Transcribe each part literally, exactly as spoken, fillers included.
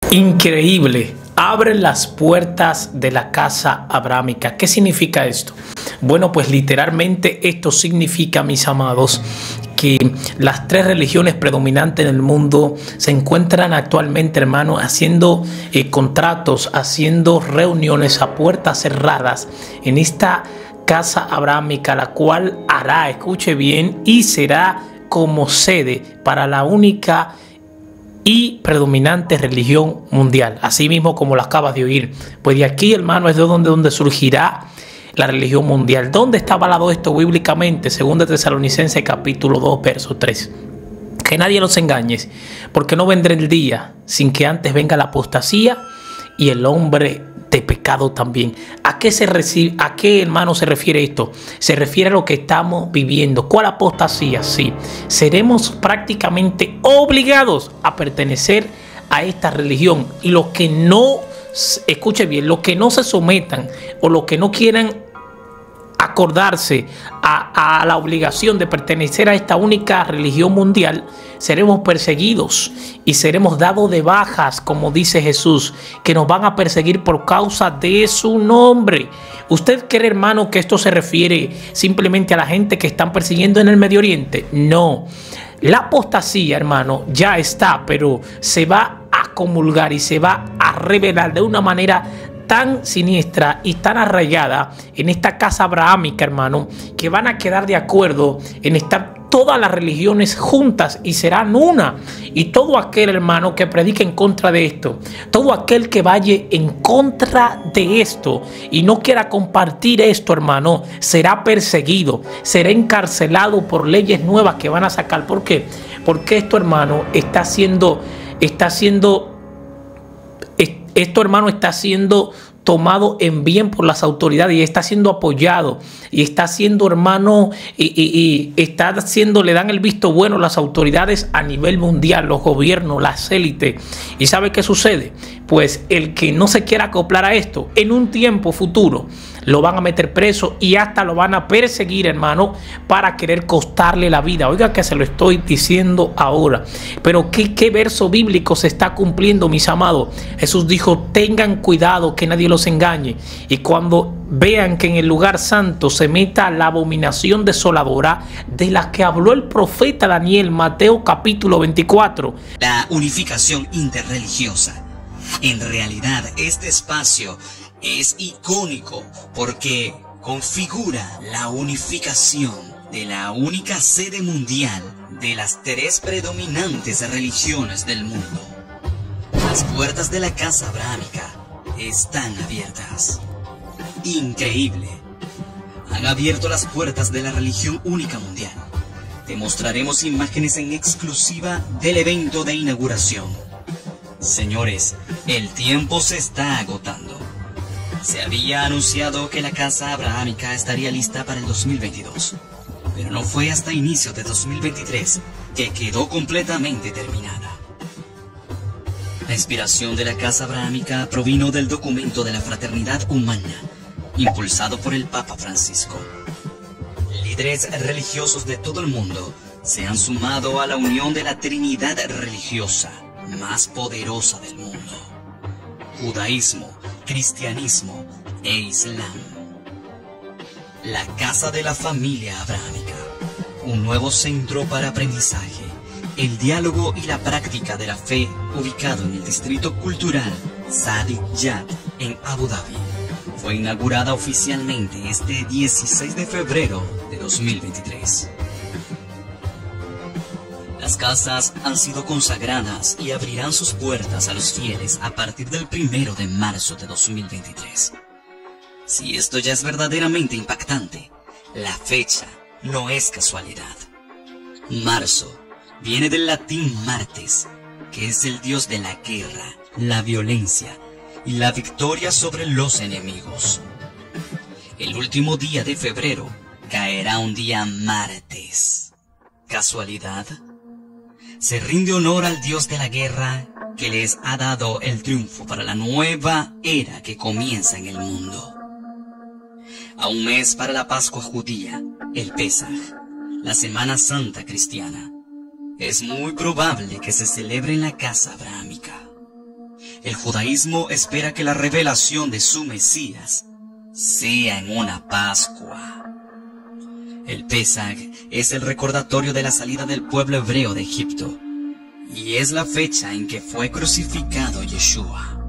Increíble. Abren las puertas de la casa abrahámica. ¿Qué significa esto? Bueno, pues literalmente esto significa, mis amados, que las tres religiones predominantes en el mundo se encuentran actualmente, hermano, haciendo eh, contratos, haciendo reuniones a puertas cerradas en esta casa abrahámica, la cual hará, escuche bien, y será como sede para la única y predominante religión mundial, así mismo como lo acabas de oír. Pues de aquí, hermano, es de donde, donde surgirá la religión mundial. ¿Dónde está avalado esto bíblicamente? Según de Tesalonicenses capítulo dos, verso tres. Que nadie nos engañe, porque no vendrá el día sin que antes venga la apostasía y el hombre de pecado también. ¿A qué se recibe, a qué, hermano, se refiere esto? Se refiere a lo que estamos viviendo. ¿Cuál apostasía? Sí, seremos prácticamente obligados a pertenecer a esta religión, y los que no, escuche bien, los que no se sometan o los que no quieran acordarse a, a la obligación de pertenecer a esta única religión mundial, seremos perseguidos y seremos dados de bajas, como dice Jesús, que nos van a perseguir por causa de su nombre. ¿Usted cree, hermano, que esto se refiere simplemente a la gente que están persiguiendo en el Medio Oriente? No. La apostasía, hermano, ya está, pero se va a comulgar y se va a revelar de una manera tan siniestra y tan arraigada en esta casa abrahámica, hermano, que van a quedar de acuerdo en estar todas las religiones juntas y serán una. Y todo aquel, hermano, que predique en contra de esto, todo aquel que vaya en contra de esto y no quiera compartir esto, hermano, será perseguido, será encarcelado por leyes nuevas que van a sacar. ¿Por qué? Porque esto, hermano, está siendo, está siendo Esto, hermano, está siendo tomado en bien por las autoridades y está siendo apoyado y está siendo, hermano, y, y, y está haciendo, le dan el visto bueno las autoridades a nivel mundial, los gobiernos, las élites. ¿Y sabe qué sucede? Pues el que no se quiera acoplar a esto, en un tiempo futuro, lo van a meter preso y hasta lo van a perseguir, hermano, para querer costarle la vida. Oiga que se lo estoy diciendo ahora. Pero ¿qué, qué verso bíblico se está cumpliendo, mis amados? Jesús dijo, tengan cuidado que nadie los engañe. Y cuando vean que en el lugar santo se meta la abominación desoladora de la que habló el profeta Daniel, Mateo capítulo veinticuatro. La unificación interreligiosa. En realidad, este espacio es icónico porque configura la unificación de la única sede mundial de las tres predominantes religiones del mundo. Las puertas de la casa abrahámica están abiertas. Increíble. Han abierto las puertas de la religión única mundial. Te mostraremos imágenes en exclusiva del evento de inauguración. Señores, el tiempo se está agotando. Se había anunciado que la casa abrahámica estaría lista para el dos mil veintidós, pero no fue hasta inicios de dos mil veintitrés que quedó completamente terminada. La inspiración de la casa abrahámica provino del documento de la fraternidad humana, impulsado por el Papa Francisco. Líderes religiosos de todo el mundo se han sumado a la unión de la Trinidad religiosa más poderosa del mundo: judaísmo, cristianismo e islam. La casa de la familia abrahámica, un nuevo centro para aprendizaje, el diálogo y la práctica de la fe, ubicado en el distrito cultural Sadik Yat en Abu Dhabi, fue inaugurada oficialmente este dieciséis de febrero de dos mil veintitrés. Las casas han sido consagradas y abrirán sus puertas a los fieles a partir del primero de marzo de dos mil veintitrés. Si esto ya es verdaderamente impactante, la fecha no es casualidad. Marzo viene del latín martes, que es el dios de la guerra, la violencia y la victoria sobre los enemigos. El último día de febrero caerá un día martes. ¿Casualidad? Se rinde honor al Dios de la guerra que les ha dado el triunfo para la nueva era que comienza en el mundo. A un mes para la Pascua judía, el Pesaj, la Semana Santa cristiana, es muy probable que se celebre en la casa abrahámica. El judaísmo espera que la revelación de su Mesías sea en una Pascua. El Pesaj es el recordatorio de la salida del pueblo hebreo de Egipto y es la fecha en que fue crucificado Yeshua.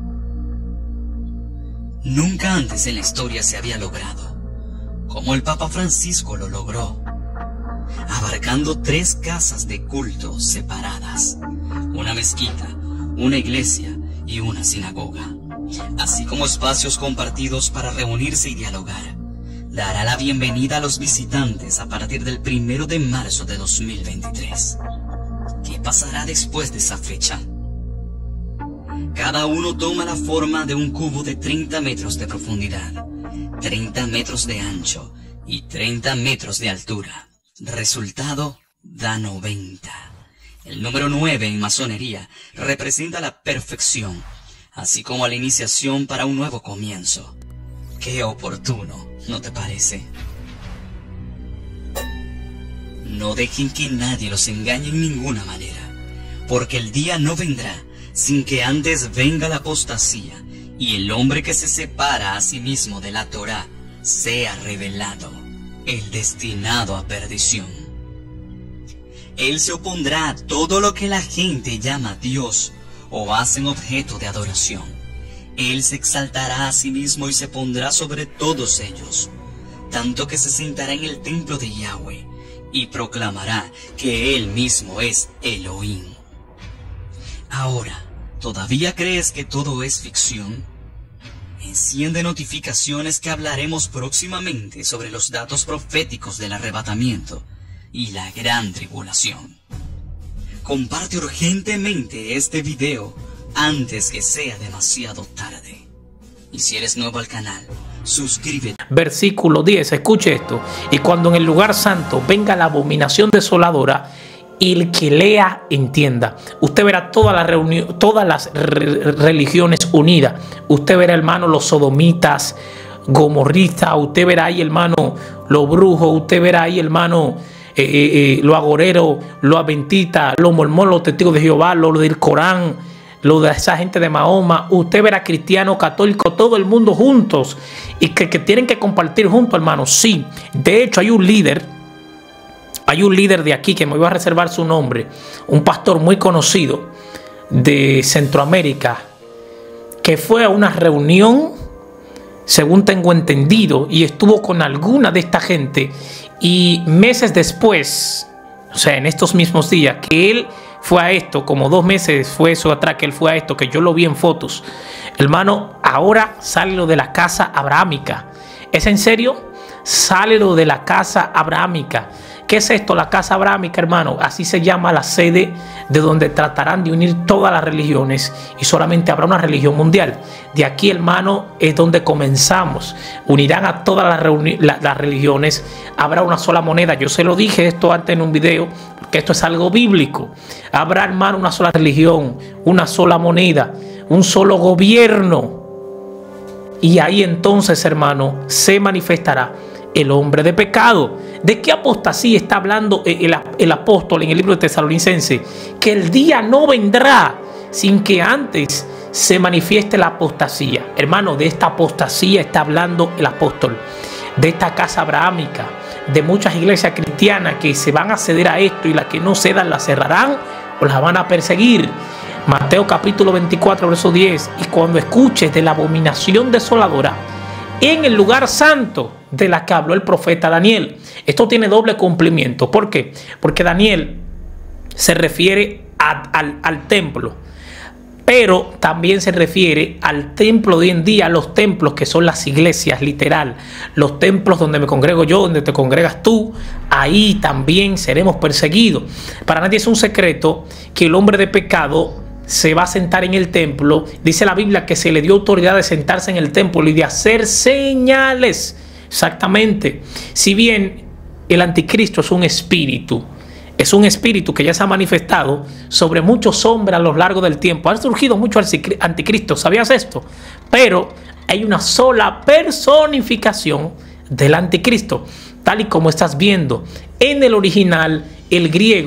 Nunca antes en la historia se había logrado, como el Papa Francisco lo logró, abarcando tres casas de culto separadas, una mezquita, una iglesia y una sinagoga, así como espacios compartidos para reunirse y dialogar. Dará la bienvenida a los visitantes a partir del primero de marzo de dos mil veintitrés. ¿Qué pasará después de esa fecha? Cada uno toma la forma de un cubo de treinta metros de profundidad, treinta metros de ancho y treinta metros de altura. Resultado da noventa. El número nueve en masonería representa la perfección, así como la iniciación para un nuevo comienzo. Qué oportuno, ¿no te parece? No dejen que nadie los engañe en ninguna manera, porque el día no vendrá sin que antes venga la apostasía y el hombre que se separa a sí mismo de la Torá sea revelado, el destinado a perdición. Él se opondrá a todo lo que la gente llama Dios o hacen objeto de adoración. Él se exaltará a sí mismo y se pondrá sobre todos ellos, tanto que se sentará en el templo de Yahweh y proclamará que Él mismo es Elohim. Ahora, ¿todavía crees que todo es ficción? Enciende notificaciones que hablaremos próximamente sobre los datos proféticos del arrebatamiento y la gran tribulación. Comparte urgentemente este video antes que sea demasiado tarde. Y si eres nuevo al canal, suscríbete. Versículo diez, escuche esto. Y cuando en el lugar santo venga la abominación desoladora, y el que lea entienda. Usted verá todas las reuniones, todas las re religiones unidas. Usted verá, hermano, los sodomitas, gomorristas. Usted verá ahí, hermano, los brujos. Usted verá ahí, hermano, eh, eh, los agoreros, los adventistas, los mormones, los testigos de Jehová, los del Corán, lo de esa gente de Mahoma. Usted verá cristianos, católicos, todo el mundo juntos y que, que tienen que compartir juntos, hermano. Sí, de hecho hay un líder, hay un líder de aquí que me voy a reservar su nombre, un pastor muy conocido de Centroamérica, que fue a una reunión, según tengo entendido, y estuvo con alguna de esta gente, y meses después, o sea, en estos mismos días, que él fue a esto, como dos meses fue eso atrás que él fue a esto, que yo lo vi en fotos, hermano, ahora sale lo de la casa abrahámica. ¿Es en serio? Sale lo de la casa abrahámica. ¿Qué es esto? La casa abrahámica, hermano. Así se llama la sede de donde tratarán de unir todas las religiones y solamente habrá una religión mundial. De aquí, hermano, es donde comenzamos. Unirán a todas las, la, las religiones. Habrá una sola moneda. Yo se lo dije esto antes en un video, que esto es algo bíblico. Habrá, hermano, una sola religión, una sola moneda, un solo gobierno. Y ahí entonces, hermano, se manifestará el hombre de pecado. ¿De qué apostasía está hablando el, el apóstol en el libro de Tesalonicenses? Que el día no vendrá sin que antes se manifieste la apostasía. Hermano, de esta apostasía está hablando el apóstol. De esta casa abrahámica, de muchas iglesias cristianas que se van a ceder a esto y las que no cedan las cerrarán o las van a perseguir. Mateo capítulo veinticuatro, verso diez. Y cuando escuches de la abominación desoladora en el lugar santo de la que habló el profeta Daniel. Esto tiene doble cumplimiento. ¿Por qué? Porque Daniel se refiere a, al, al templo, pero también se refiere al templo de hoy en día, los templos que son las iglesias, literal. Los templos donde me congrego yo, donde te congregas tú, ahí también seremos perseguidos. Para nadie es un secreto que el hombre de pecado se va a sentar en el templo. Dice la Biblia que se le dio autoridad de sentarse en el templo y de hacer señales. Exactamente. Si bien el anticristo es un espíritu, es un espíritu que ya se ha manifestado sobre muchos hombres a lo largo del tiempo. Han surgido muchos anticristos, ¿sabías esto? Pero hay una sola personificación del anticristo, tal y como estás viendo en el original, el griego,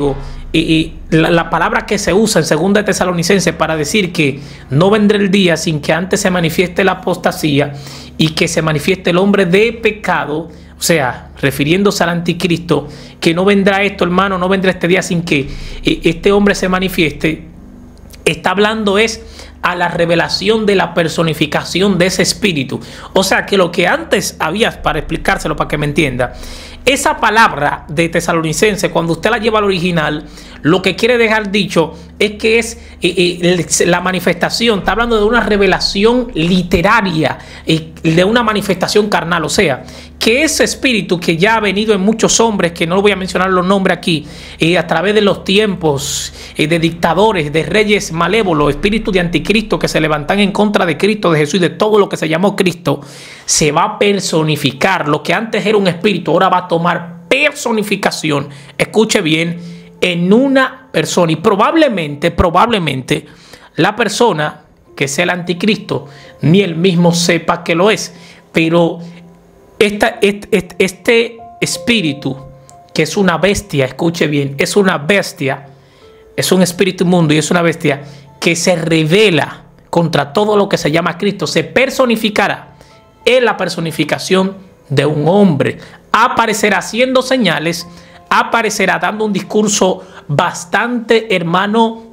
y, y la, la palabra que se usa en segunda de Tesalonicenses para decir que no vendrá el día sin que antes se manifieste la apostasía y que se manifieste el hombre de pecado, o sea, refiriéndose al anticristo, que no vendrá esto, hermano, no vendrá este día sin que eh, este hombre se manifieste. Está hablando es a la revelación de la personificación de ese espíritu. O sea que lo que antes había, para explicárselo para que me entienda, esa palabra de Tesalonicense, cuando usted la lleva al original, lo que quiere dejar dicho es que es eh, eh, la manifestación, está hablando de una revelación literaria, eh, de una manifestación carnal. O sea, que ese espíritu que ya ha venido en muchos hombres, que no voy a mencionar los nombres aquí, eh, a través de los tiempos eh, de dictadores, de reyes malévolos, espíritus de anticristo que se levantan en contra de Cristo, de Jesús y de todo lo que se llamó Cristo, se va a personificar. Lo que antes era un espíritu ahora va a tomar personificación, escuche bien, en una persona. Y probablemente, probablemente la persona que sea el anticristo ni él mismo sepa que lo es. Pero esta, este, este espíritu, que es una bestia, escuche bien, es una bestia, es un espíritu inmundo y es una bestia que se revela contra todo lo que se llama Cristo, se personificará en la personificación de un hombre. Aparecerá haciendo señales, aparecerá dando un discurso bastante, hermano,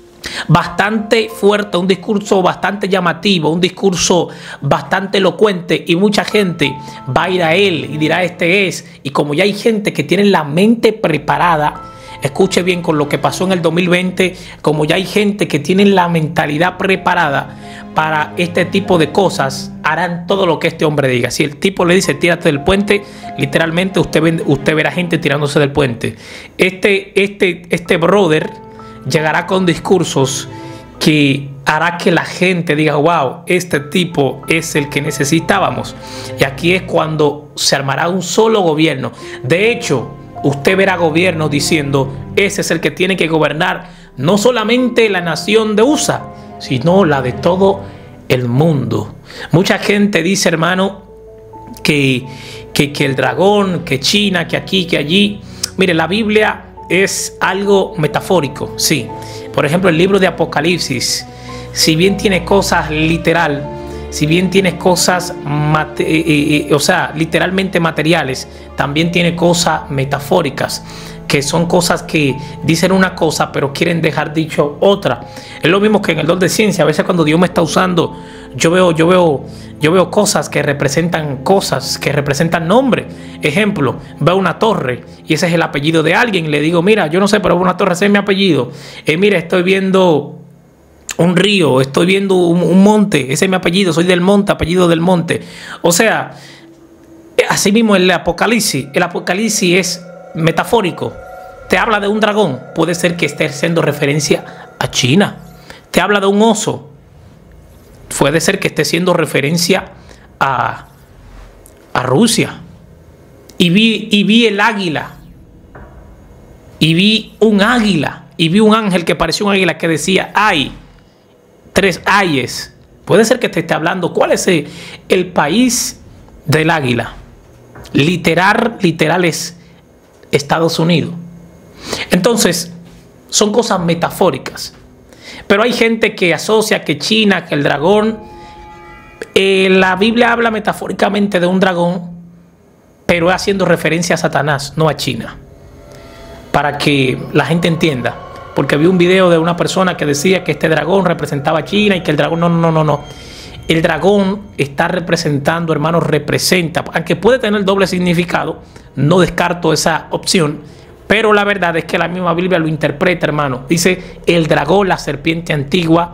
bastante fuerte, un discurso bastante llamativo, un discurso bastante elocuente, y mucha gente va a ir a él y dirá este es. Y como ya hay gente que tiene la mente preparada, escuche bien, con lo que pasó en el dos mil veinte, como ya hay gente que tiene la mentalidad preparada para este tipo de cosas, harán todo lo que este hombre diga. Si el tipo le dice tírate del puente, literalmente usted, ve, usted verá gente tirándose del puente. Este, este, este brother llegará con discursos que hará que la gente diga wow, este tipo es el que necesitábamos. Y aquí es cuando se armará un solo gobierno. De hecho, usted verá gobiernos diciendo ese es el que tiene que gobernar no solamente la nación de U S A, sino la de todo el mundo. Mucha gente dice, hermano, que, que, que el dragón, que China, que aquí, que allí. Mire, la Biblia es algo metafórico, sí. Por ejemplo, el libro de Apocalipsis, si bien tiene cosas literal, si bien tiene cosas, mate, eh, eh, o sea, literalmente materiales, también tiene cosas metafóricas, que son cosas que dicen una cosa, pero quieren dejar dicho otra. Es lo mismo que en el don de ciencia. A veces cuando Dios me está usando, yo veo, yo veo, yo veo cosas que representan cosas, que representan nombres. Ejemplo, veo una torre y ese es el apellido de alguien. Le digo, mira, yo no sé, pero una torre, ese es mi apellido. Eh, mira, estoy viendo un río, estoy viendo un, un monte, ese es mi apellido, soy del monte, apellido del monte. O sea, así mismo el Apocalipsis, el Apocalipsis es metafórico. Te habla de un dragón, puede ser que esté haciendo referencia a China. Te habla de un oso, puede ser que esté haciendo referencia a, a Rusia. Y vi, y vi el águila, y vi un águila, y vi un ángel que parecía un águila que decía ay, tres ayes. Puede ser que te esté hablando, ¿cuál es el, el país del águila? Literal, literal es Estados Unidos. Entonces, son cosas metafóricas. Pero hay gente que asocia que China, que el dragón, eh, la Biblia habla metafóricamente de un dragón, pero haciendo referencia a Satanás, no a China. Para que la gente entienda. Porque vi un video de una persona que decía que este dragón representaba a China y que el dragón, no, no, no, no. El dragón está representando, hermanos, representa, aunque puede tener doble significado, no descarto esa opción, pero la verdad es que la misma Biblia lo interpreta, hermano. Dice, el dragón, la serpiente antigua,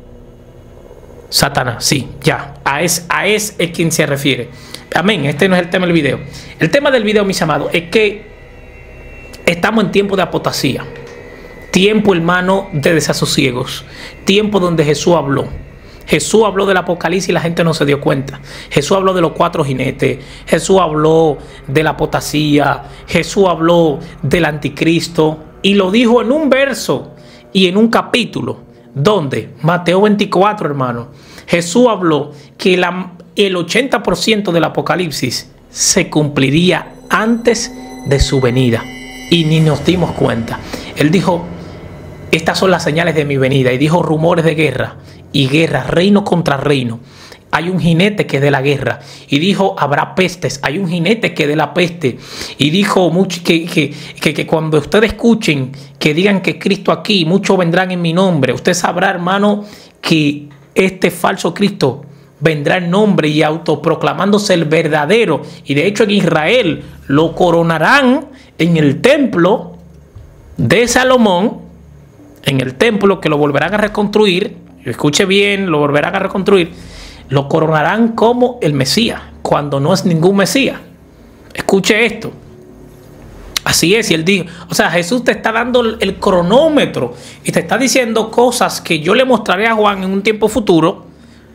Satanás. Sí, ya, a ese, a ese es quien se refiere. Amén, este no es el tema del video. El tema del video, mis amados, es que estamos en tiempo de apostasía. Tiempo, hermano, de desasosiegos. Tiempo donde Jesús habló. Jesús habló del Apocalipsis y la gente no se dio cuenta. Jesús habló de los cuatro jinetes. Jesús habló de la apostasía. Jesús habló del anticristo. Y lo dijo en un verso y en un capítulo. ¿Dónde? Mateo veinticuatro, hermano. Jesús habló que la, el ochenta por ciento del Apocalipsis se cumpliría antes de su venida. Y ni nos dimos cuenta. Él dijo, estas son las señales de mi venida. Y dijo rumores de guerra y guerra, reino contra reino. Hay un jinete que es de la guerra. Y dijo, habrá pestes. Hay un jinete que es de la peste. Y dijo mucho, que, que, que, que cuando ustedes escuchen, que digan que Cristo aquí, muchos vendrán en mi nombre. Usted sabrá, hermano, que este falso Cristo vendrá en nombre y autoproclamándose el verdadero. Y de hecho en Israel lo coronarán en el templo de Salomón, en el templo que lo volverán a reconstruir. Escuche bien, lo volverán a reconstruir. Lo coronarán como el Mesías, cuando no es ningún Mesías. Escuche esto. Así es, y él dijo, o sea, Jesús te está dando el cronómetro y te está diciendo cosas que yo le mostraré a Juan en un tiempo futuro,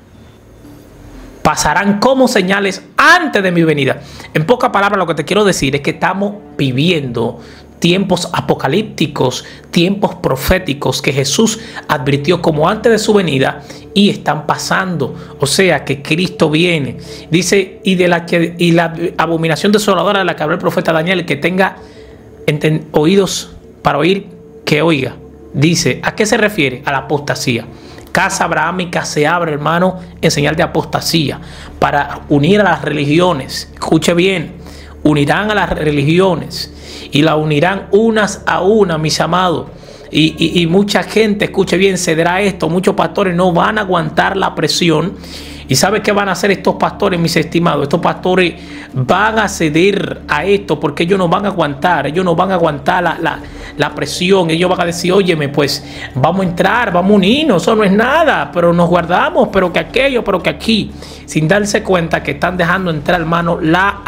pasarán como señales antes de mi venida. En pocas palabras, lo que te quiero decir es que estamos viviendo tiempos apocalípticos, tiempos proféticos que Jesús advirtió como antes de su venida y están pasando. O sea que Cristo viene. Dice, y de la que y la abominación desoladora de la que habló el profeta Daniel, que tenga oídos para oír, que oiga. Dice, ¿a qué se refiere? A la apostasía. Casa abrahámica se abre, hermano, en señal de apostasía, para unir a las religiones. Escuche bien, unirán a las religiones y la unirán unas a una, mis amados. Y, y, y mucha gente, escuche bien, cederá esto. Muchos pastores no van a aguantar la presión. ¿Y sabe qué van a hacer estos pastores, mis estimados? Estos pastores van a ceder a esto porque ellos no van a aguantar. Ellos no van a aguantar la, la, la presión. Ellos van a decir, óyeme, pues vamos a entrar, vamos a unirnos. Eso no es nada, pero nos guardamos, pero que aquello, pero que aquí. Sin darse cuenta que están dejando entrar, hermano, la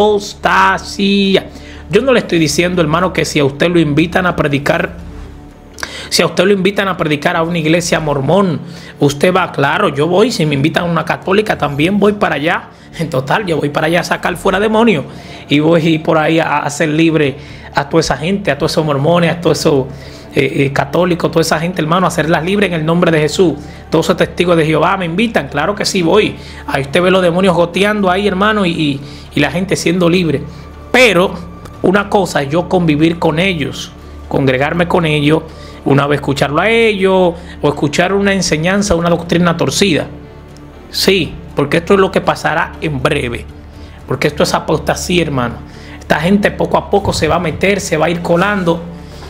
apostasía. Yo no le estoy diciendo, hermano, que si a usted lo invitan a predicar, si a usted lo invitan a predicar a una iglesia mormón, usted va, claro, yo voy. Si me invitan a una católica, también voy para allá. En total, yo voy para allá a sacar fuera demonios. Y voy por ahí a hacer libre a toda esa gente, a todos esos mormones, a todos esos eh, eh, católicos, toda esa gente, hermano, a hacerlas libres en el nombre de Jesús. Todos esos testigos de Jehová me invitan, claro que sí voy. Ahí usted ve los demonios goteando ahí, hermano, y, y, y la gente siendo libre. Pero una cosa es yo convivir con ellos, congregarme con ellos, una vez escucharlo a ellos o escuchar una enseñanza, una doctrina torcida. Sí, porque esto es lo que pasará en breve. Porque esto es apostasía, hermano. Esta gente poco a poco se va a meter, se va a ir colando,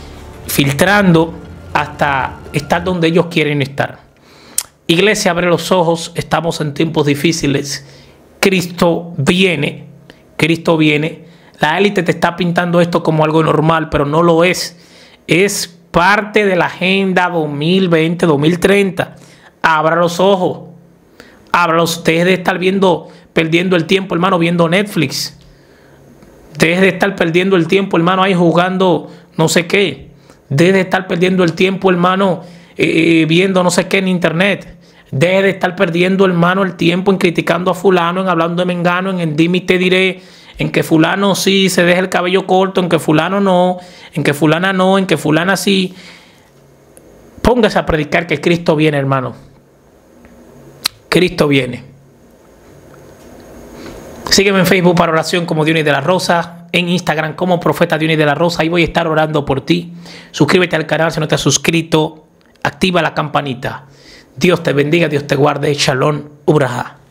filtrando hasta estar donde ellos quieren estar. Iglesia, abre los ojos. Estamos en tiempos difíciles. Cristo viene. Cristo viene. La élite te está pintando esto como algo normal, pero no lo es. Es parte de la agenda dos mil veinte, dos mil treinta. Abra los ojos. Abra los. Deje de estar viendo, perdiendo el tiempo, hermano, viendo Netflix. Deje de estar perdiendo el tiempo, hermano, ahí jugando no sé qué. Deje de estar perdiendo el tiempo, hermano, eh, viendo no sé qué en internet. Deje de estar perdiendo, hermano, el tiempo en criticando a fulano, en hablando de mengano, en el dime y te diré, en que fulano sí se deja el cabello corto, en que fulano no, en que fulana no, en que fulana sí. Póngase a predicar que Cristo viene, hermano. Cristo viene. Sígueme en Facebook para oración como Dionis de la Rosa, en Instagram como Profeta Dionis de la Rosa. Ahí voy a estar orando por ti. Suscríbete al canal si no te has suscrito. Activa la campanita. Dios te bendiga, Dios te guarde. Shalom, Ubraja.